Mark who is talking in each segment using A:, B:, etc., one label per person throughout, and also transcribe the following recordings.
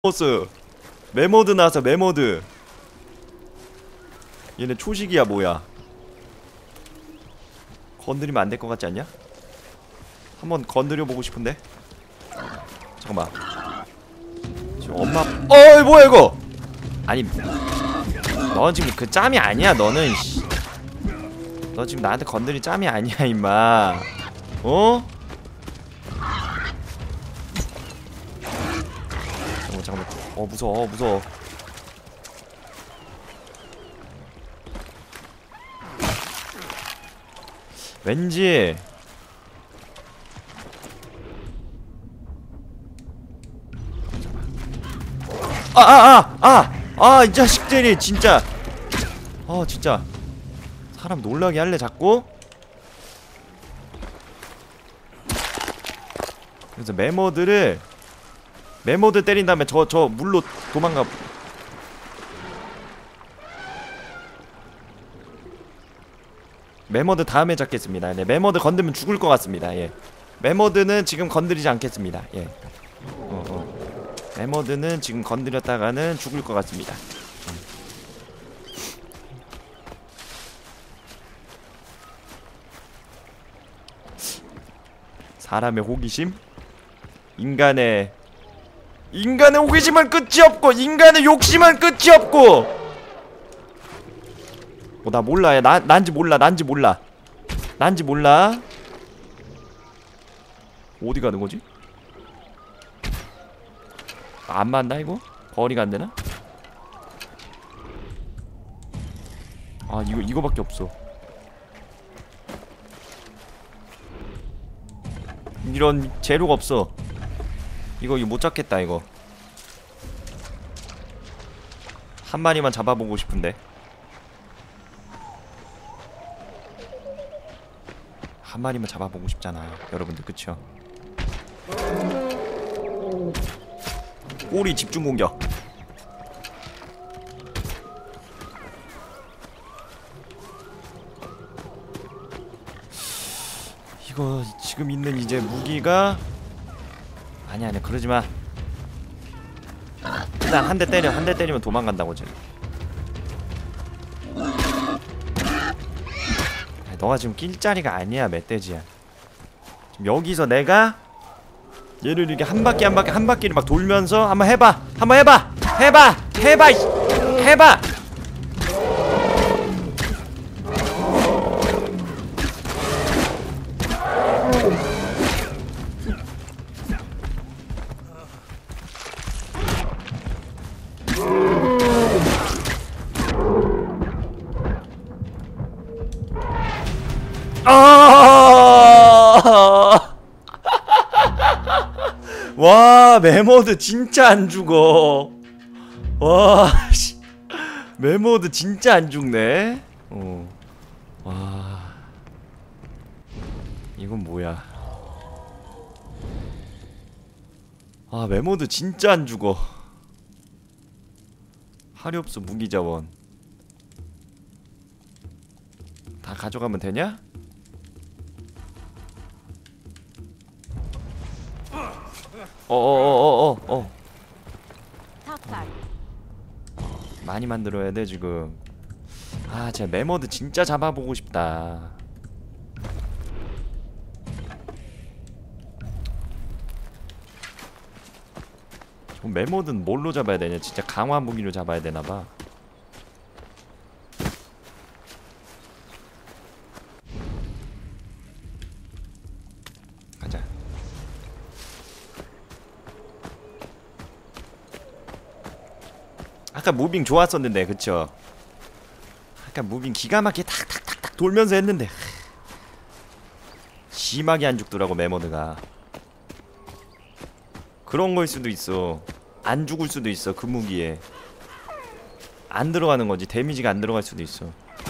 A: 보스 메모드 나왔어. 메모드. 얘네 초식이야 뭐야. 건드리면 안 될 것 같지 않냐? 한번 건드려보고 싶은데. 잠깐만. 지금 엄마 어이 뭐야 이거. 아니 너 지금 그 짬이 아니야. 너는 씨. 너 지금 나한테 건드릴 짬이 아니야 임마. 어? 잠깐만. 무서워. 무서워. 왠지 이 자식들이 진짜. 진짜 사람 놀라게 할래 자꾸? 그래서 메모드 때린 다음에 저 물로 도망가. 메모드 다음에 잡겠습니다. 네, 메모드 건드면 죽을 것 같습니다. 예. 메모드는 지금 건드리지 않겠습니다. 예. 메모드는 지금 건드렸다가는 죽을 것 같습니다. 사람의 호기심? 인간의 호기심은 끝이 없고, 인간의 욕심은 끝이 없고. 나 몰라. 야, 난지 몰라. 어디 가는 거지? 안 맞나 이거? 거리가 안 되나? 이거밖에 없어. 이런 재료가 없어. 이거 못 잡겠다. 이거 한 마리만 잡아보고 싶은데. 한 마리만 잡아보고 싶잖아 여러분들. 그쵸? 꼬리 집중 공격. 이거 지금 있는 이제 무기가 아니야 그러지마. 일단 한 대 때리면 도망간다고. 지금 너가 지금 낄 자리가 아니야 멧돼지야. 지금 여기서 내가 얘를 이렇게 한 바퀴를 막 돌면서 한번 해봐. 와, 메모드 진짜 안 죽어. 와, 씨. 메모드 진짜 안 죽네. 와, 이건 뭐야? 메모드 진짜 안 죽어. 하렵수 무기자원 다 가져가면 되냐? 많이 만들어야 돼 지금. 제 메모드 진짜 잡아보고 싶다. 메모드는 뭘로 잡아야 되냐? 진짜 강화 무기로 잡아야 되나봐. 가자. 아까 무빙 좋았었는데 그쵸? 아까 무빙 기가 막히게 탁탁탁탁 돌면서 했는데 심하게 안 죽더라고 메모드가. 그런 거일 수도 있어. 안 죽을 수도 있어. 그 무기에 안 들어가는 거지. 데미지가 안 들어갈 수도 있어.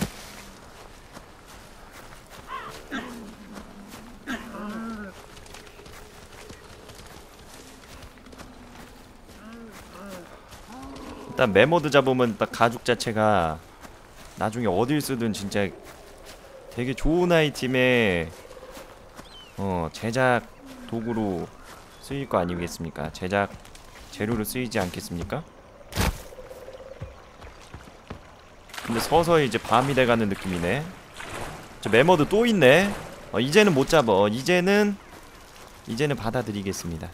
A: 일단 메모드 잡으면 딱 가죽 자체가 나중에 어딜 쓰든 진짜 되게 좋은 아이템의 제작 도구로 쓰일 거 아니겠습니까? 제작 재료로 쓰이지 않겠습니까? 근데 서서히 이제 밤이 돼가는 느낌이네. 저 매머드 또 있네. 이제는 못 잡어. 이제는 받아들이겠습니다.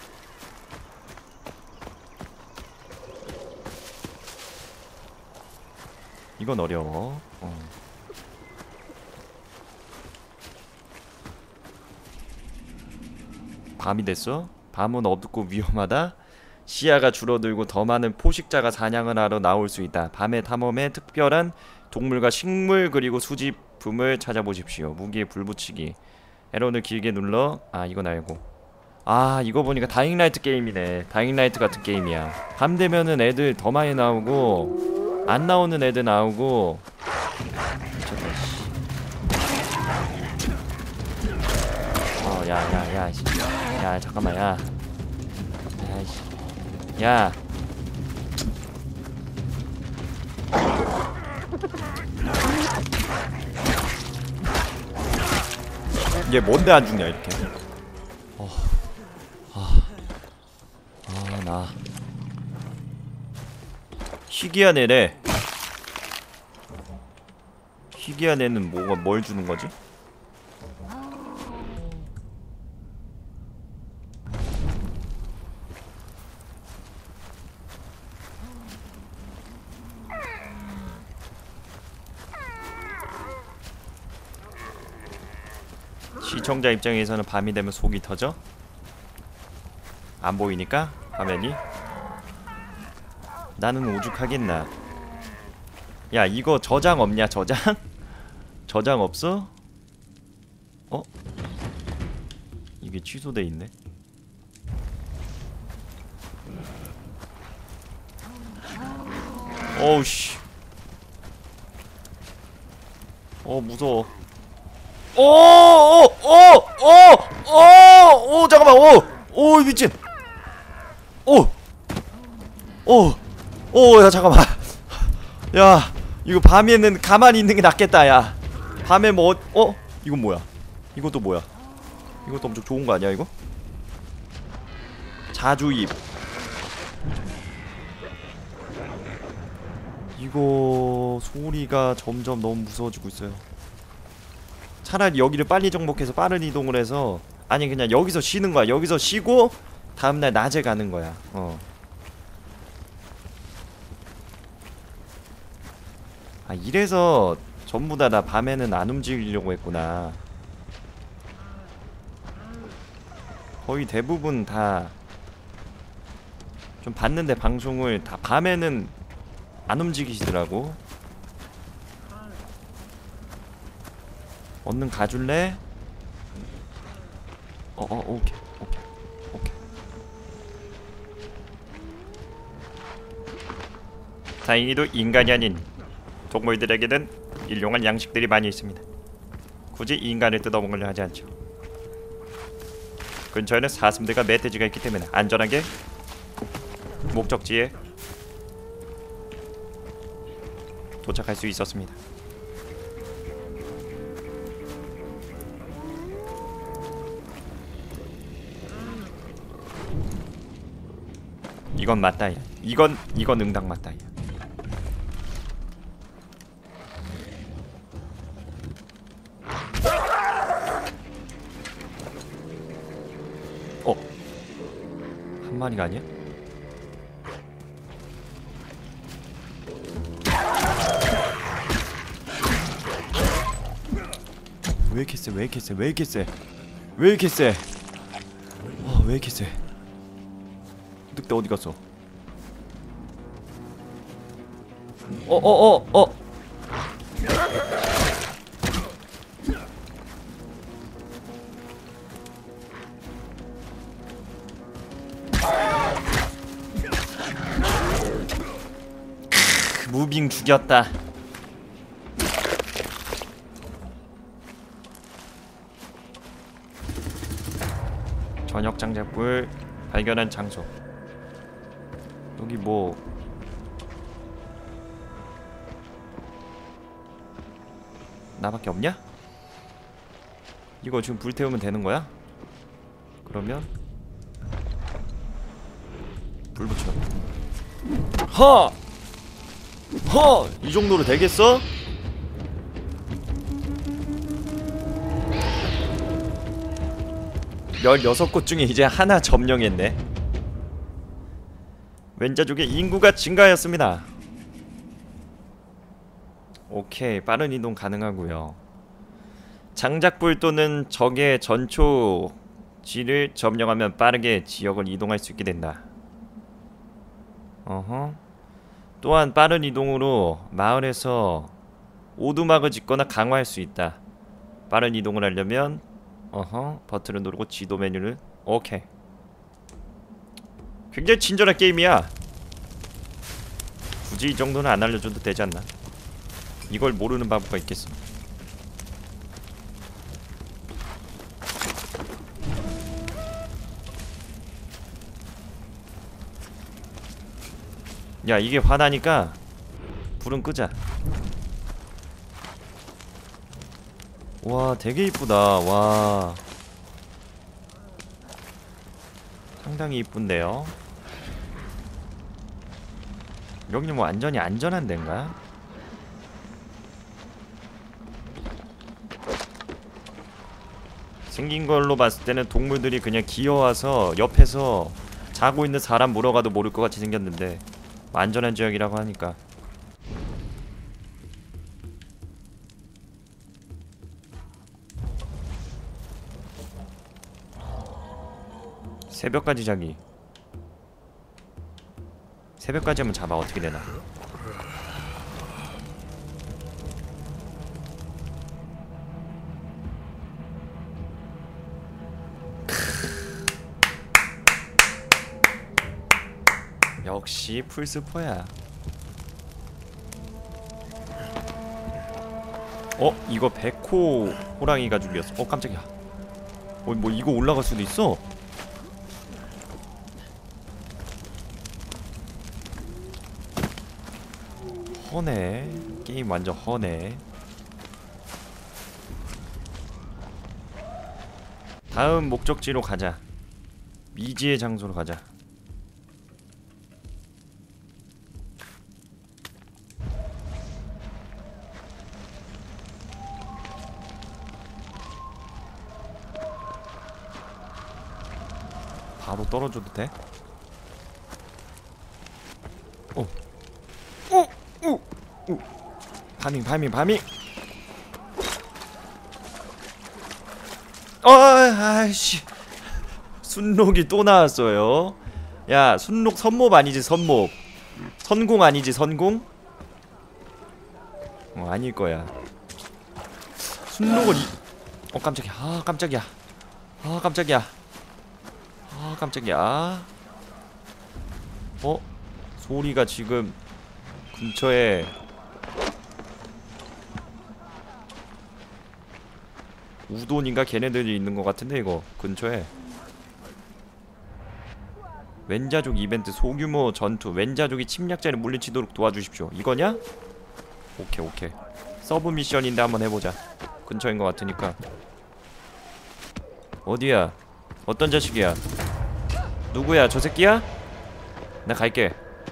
A: 이건 어려워. 밤이 됐어? 밤은 어둡고 위험하다. 시야가 줄어들고 더 많은 포식자가 사냥을 하러 나올 수 있다. 밤의 탐험에 특별한 동물과 식물 그리고 수집품을 찾아보십시오. 무기에 불 붙이기. 에러를 길게 눌러. 이건 알고. 이거 보니까 다잉라이트 게임이네. 다잉라이트 같은 게임이야. 밤 되면은 애들 더 많이 나오고 안 나오는 애들 나오고. 미쳤다 씨. 야 잠깐만 야. 야. 얘 뭔데 안 죽냐 이렇게. 나 희귀한 애래. 희귀한 애는 뭘 주는 거지? 시청자 입장에서는 밤이 되면 속이 터져? 안 보이니까? 화면이? 나는 오죽하겠나. 야 이거 저장 없냐 저장? 저장 없어? 이게 취소돼 있네. 어우씨. 무서워. 잠깐만. 미친. 야 잠깐만. 야 이거 밤에는 가만히 있는 게 낫겠다. 야 밤에 이건 뭐야? 이것도 뭐야? 이것도 엄청 좋은 거 아니야 이거? 자주입. 이거 소리가 점점 너무 무서워지고 있어요. 차라리 여기를 빨리 정복해서 빠른 이동을 해서, 아니 그냥 여기서 쉬는 거야. 여기서 쉬고 다음날 낮에 가는 거야. 이래서 전부 다 나 밤에는 안 움직이려고 했구나. 거의 대부분 다 좀 봤는데 방송을 다 밤에는 안 움직이시더라고. 얼른 가줄래? 오케이. 다행히도 인간이 아닌 동물들에게는 일용할 양식들이 많이 있습니다. 굳이 인간을 뜯어먹으려 하지 않죠. 근처에는 사슴들과 멧돼지가 있기 때문에 안전하게 목적지에 도착할 수 있었습니다. 이건 맞다. 이건 응당 맞다. 한 마리가 아니야? 왜 이렇게 세? 왜 이렇게 세? 왜 이렇게 세? 왜 이렇게 세? 왜 이렇게 세? 늑대 어디 갔어? 무빙 죽였다. 저녁 장작불 발견한 장소. 여기 뭐 나밖에 없냐? 이거 지금 불태우면 되는 거야? 그러면 불 붙여. 허! 허! 이 정도로 되겠어? 열여섯 곳 중에 이제 하나 점령했네. 왼자족의 인구가 증가하였습니다. 오케이, 빠른 이동 가능하고요. 장작불 또는 적의 전초지를 점령하면 빠르게 지역을 이동할 수 있게 된다. 어허. 또한 빠른 이동으로 마을에서 오두막을 짓거나 강화할 수 있다. 빠른 이동을 하려면 버튼을 누르고 지도 메뉴를. 오케이. 굉장히 친절한 게임이야. 굳이 이 정도는 안 알려줘도 되지 않나? 이걸 모르는 바보가 있겠어. 야, 이게 화나니까 불은 끄자. 와, 되게 이쁘다. 와, 상당히 이쁜데요. 여기는 뭐 완전히 안전한 데인가? 생긴 걸로 봤을 때는 동물들이 그냥 기어와서 옆에서 자고 있는 사람 물어가도 모를 것 같이 생겼는데 안전한 지역이라고 하니까. 새벽까지 자기. 새벽까지 하면 잡아. 어떻게 되나? 역시 풀스포야. 이거 백호 호랑이가 죽였어. 깜짝이야. 뭐 이거 올라갈 수도 있어? 허네. 게임 완전 허네. 다음 목적지로 가자. 미지의 장소로 가자. 바로 떨어져도 돼? 파밍. 아이씨. 순록이 또 나왔어요. 야, 순록 선몹 아니지, 선몹. 선공 아니지, 선공? 아닐 거야. 순록은 깜짝이야. 깜짝이야. 소리가 지금 근처에 우돈인가 걔네들이 있는 것 같은데. 이거 근처에 왼자족 이벤트 소규모 전투. 왼자족이 침략자를 물리치도록 도와주십시오. 이거냐? 오케이. 서브 미션인데 한번 해보자. 근처인 것 같으니까. 어디야? 어떤 자식이야? 누구야? 저 새끼야? 나 갈게.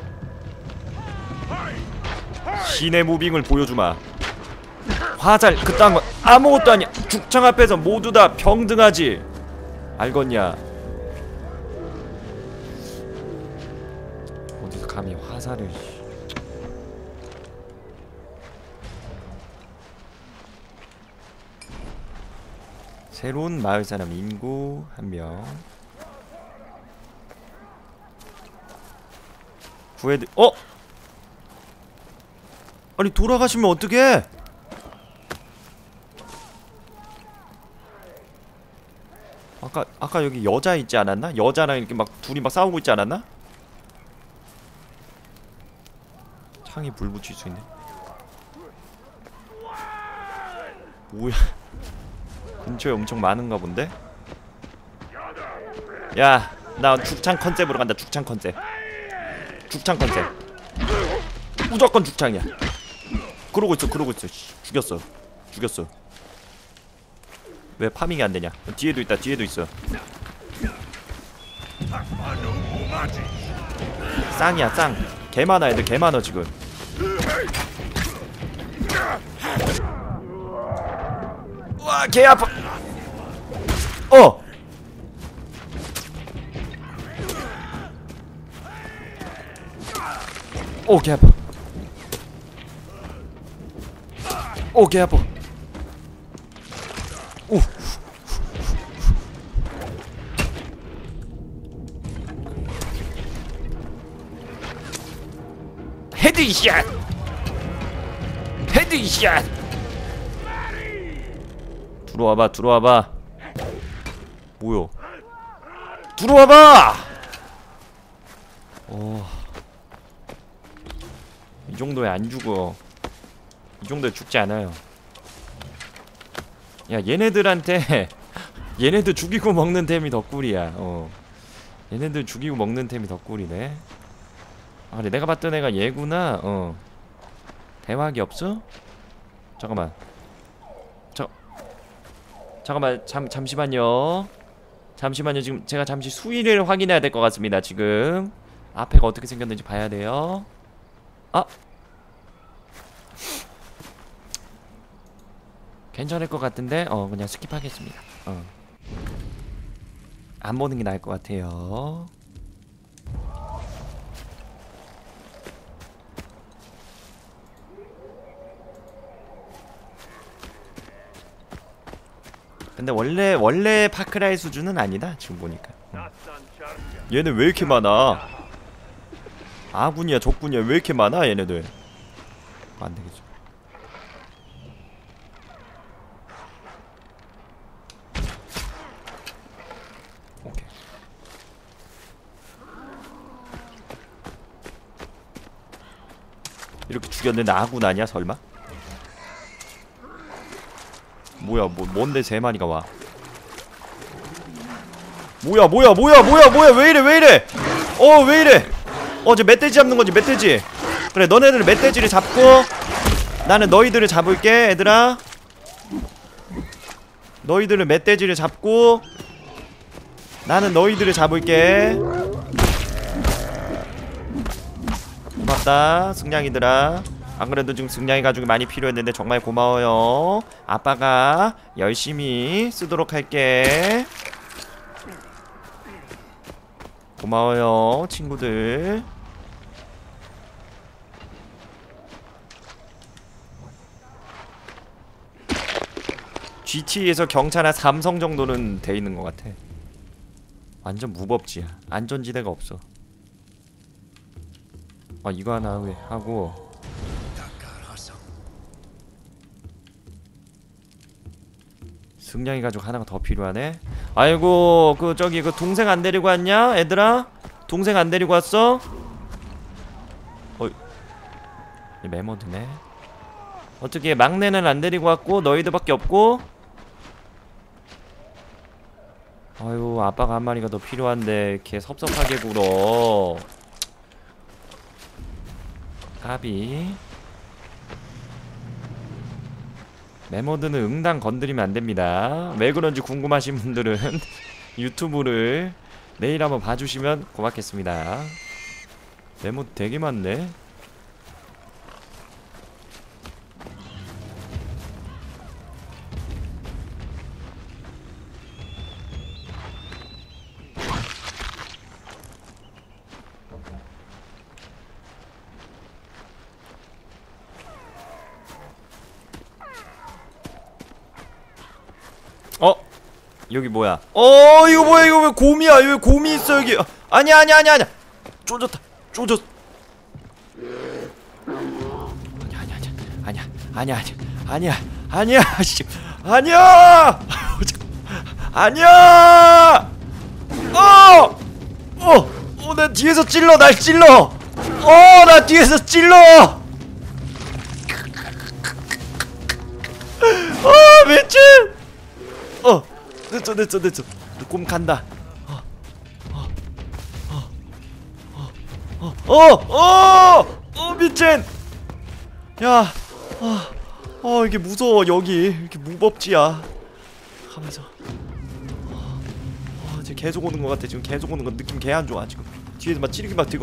A: 신의 무빙을 보여주마. 화살 그딴 건 아무것도 아니야. 죽창 앞에서 모두 다 평등하지. 알겠냐? 어디서 감히 화살을. 새로운 마을사람 인구 1명 구해드. 아니 돌아가시면 어떡해? 아까 여기 여자 있지 않았나? 여자랑 이렇게 막 둘이 막 싸우고 있지 않았나? 창에 불 붙일 수 있네. 뭐야? 근처에 엄청 많은가 본데? 야, 나 죽창 컨셉으로 간다. 죽창 컨셉. 무조건 죽창이야. 그러고 있어. 죽였어. 왜 파밍이 안 되냐? 뒤에도 있어. 쌍이야 쌍. 개 많아 애들 개 많아 지금. 와 개 아파. 오 개 아파. 오 개 아파. 오. 헤드샷. 헤드샷. 들어와봐 들어와봐. 뭐요? 들어와봐. 이 정도에 안 죽어. 이 정도에 죽지 않아요. 야 얘네들한테 얘네들 죽이고 먹는 템이 더 꿀이야. 얘네들 죽이고 먹는 템이 더 꿀이네. 아 그래 내가 봤던 애가 얘구나. 대화기 없어? 잠깐만. 잠깐만 잠시만요. 잠시만요. 지금 제가 잠시 수위를 확인해야 될 것 같습니다. 지금 앞에가 어떻게 생겼는지 봐야 돼요. 아 괜찮을 것 같은데 그냥 스킵하겠습니다. 안 보는 게 나을 것 같아요. 근데 원래 파크라이 수준은 아니다 지금 보니까. 얘네 왜 이렇게 많아? 아군이야 적군이야 왜 이렇게 많아 얘네들. 안 되겠죠. 오케이. 이렇게 죽였는데 아군 아니야 설마? 뭐야 뭔데 세 마리가 와? 뭐야 왜 이래 왜 이래? 저 멧돼지 잡는 거지 멧돼지. 그래 너네들 멧돼지를 잡고 나는 너희들을 잡을게 얘들아. 너희들은 멧돼지를 잡고 나는 너희들을 잡을게. 고맙다 승냥이들아. 안 그래도 지금 승냥이 가죽이 많이 필요했는데 정말 고마워요. 아빠가 열심히 쓰도록 할게. 고마워요 친구들. GT에서 경찰 한 3성 정도는 돼 있는 것 같아. 완전 무법지야. 안전지대가 없어. 이거 하나 하고 승냥이 가죽 하나가 더 필요하네. 아이고 그 저기 그 동생 안 데리고 왔냐 얘들아? 동생 안 데리고 왔어? 얘 메모드네. 어떻게 막내는 안 데리고 왔고 너희들밖에 없고. 아유 아빠가 한 마리가 더 필요한데 걔 섭섭하게 굴어. 까비. 메모드는 응당 건드리면 안됩니다. 왜 그런지 궁금하신 분들은 유튜브를 내일 한번 봐주시면 고맙겠습니다. 메모드 되게 많네. 여기 뭐야? 이거 뭐야? 이거 왜 곰이야? 왜 곰이 있어 여기? 아니야. 쪼졌다. 아니야. 씨. 아니야. 나 뒤에서 찔러. 날 찔러. 나 뒤에서 찔러. 미친. 됐어. 곰 간다. 미친. 야, 이게 무서워 여기. 이렇게 무법지야. 가면서. 지금 계속 오는 것 같아. 지금 계속 오는 거 느낌 개 안 좋아 지금. 뒤에서 막 찌르기 막 들고.